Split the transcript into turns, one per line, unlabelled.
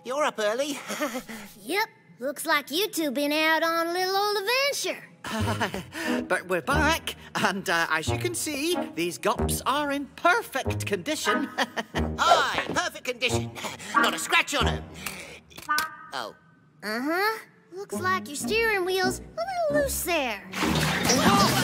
you're up early.
Yep, looks like you two been out on a little old adventure.
But we're back, and as you can see, these gops are in perfect condition.
Aye, perfect condition. Not a scratch on them. Oh.
Uh-huh. Looks like your steering wheel's a little loose there.
Oh!